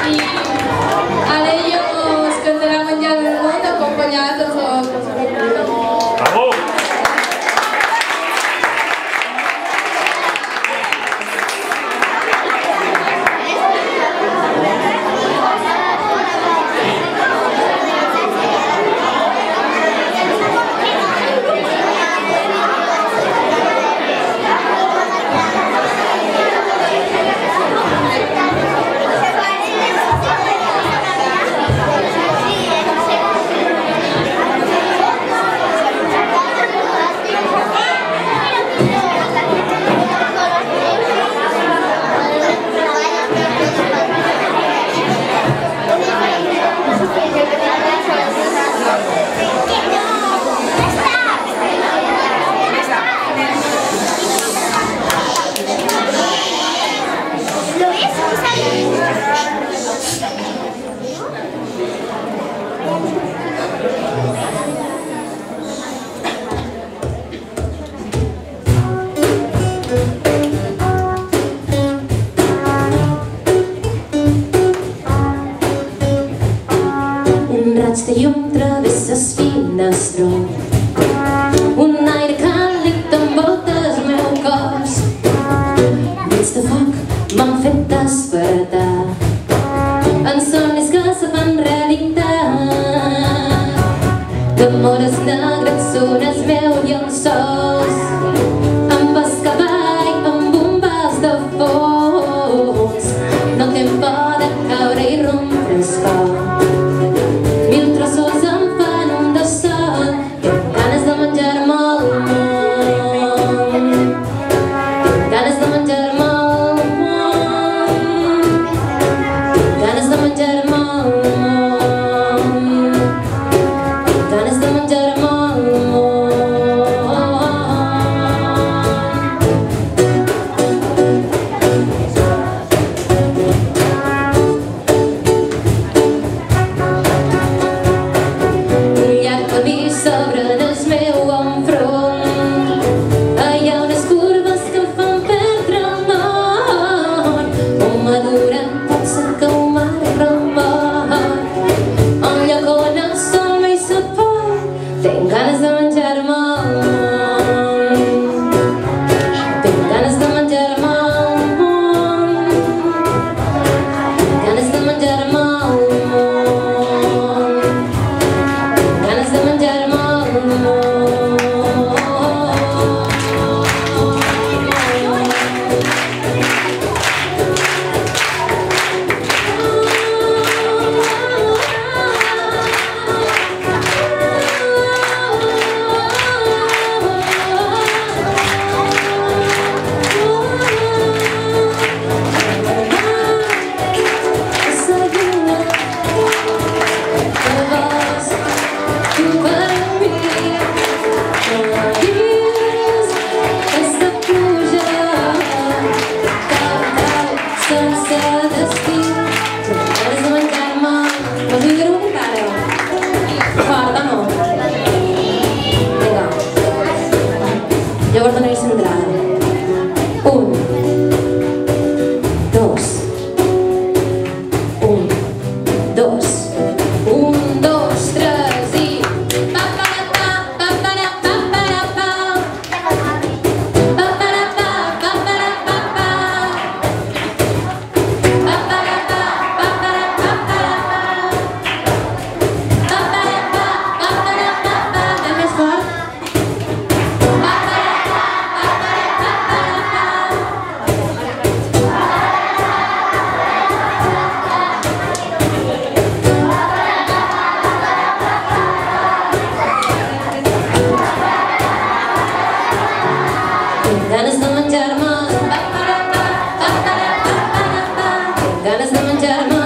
Ara ella us cantarà Menjar del món acompanyat amb el conservatori. Bravo! Raig de llum travessa el finestró, un aire càlid t'envolta el meu cos, dits de foc m'han fet despertar en somnis que se fan realitat. D'amores negres són els meus llençols, amb el cavall, amb un vas de fons, no tem por de caure i rompre el cor. Tenc ganes de menjar-me el món. Tenc ganes de menjar-me el món. Tinc ganes de menjar-me el món. Tinc ganes de menjar-me el món. Llavors donar-hi centrada. 1, 2, 1, 2, 1, 2, 3 i... Més fort. Ganes de menjar-me, ganes de menjar-me.